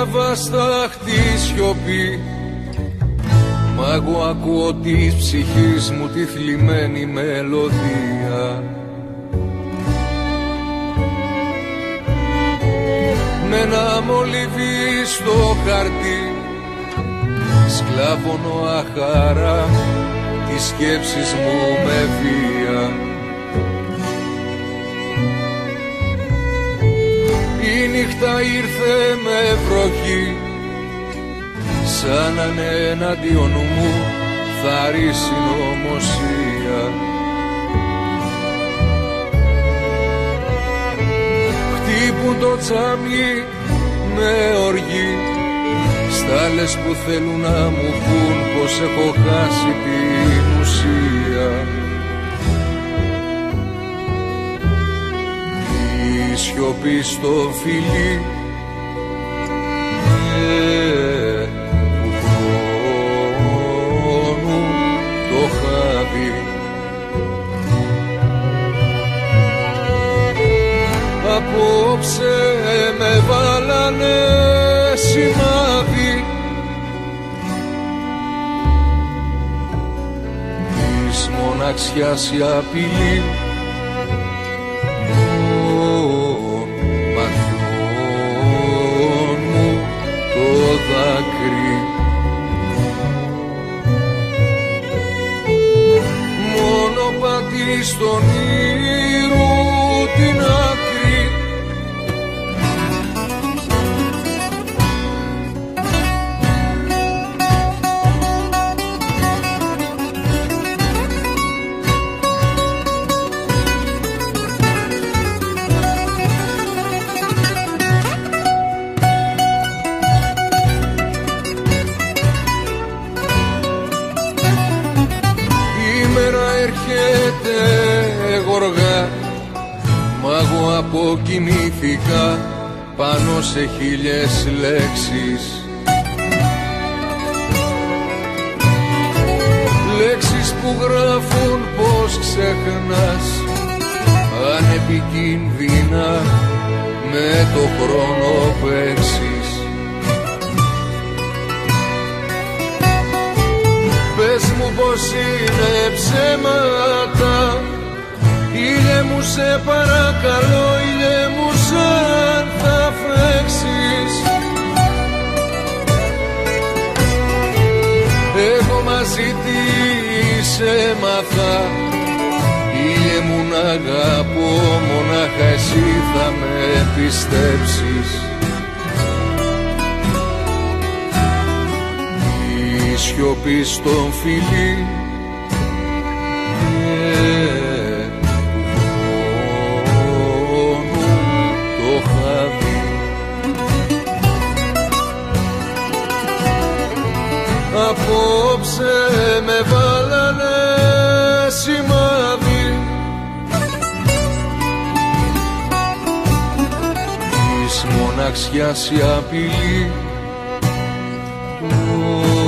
αβάσταχτη σιωπή, μα εγώ ακούω της ψυχής μου τη θλιμμένη μελωδία. Με ένα μολυβί στο χαρτί σκλάβωνω αχαρά τις σκέψεις μου με βία. Η νύχτα ήρθε με βροχή, σαν να είναι εναντίον μου θαρή συνωμοσία. Χτύπουν το τσάμι με οργή, στάλες που θέλουν να μου πουν πως έχω χάσει την ουσία. Η σιωπή στο φιλί του χρόνου το χάδι. Απόψε με βάλανε σημάδι της μοναξιάς η απειλή των ματιών μου το δάκρυ. Μονοπάτι στον ήρου την άκρη. Γοργά, μα εγώ αποκοιμήθηκα πάνω σε 1000 λέξεις. Λέξεις που γράφουν πως ξεχνάς ανεπικίνδυνα με το χρόνο παίξεις. Πες μου πως είναι ψέματα, ήλιε μου σε παρακαλώ, ήλιε μου σαν θα φέξεις. Εγώ μαζί τι έμαθα, ήλιε μου να αγαπώ, μονάχα εσύ θα με πιστέψεις. Η σιωπή στον φιλί απόψε με βάλανε σημάδι της μοναξιάς η απειλή του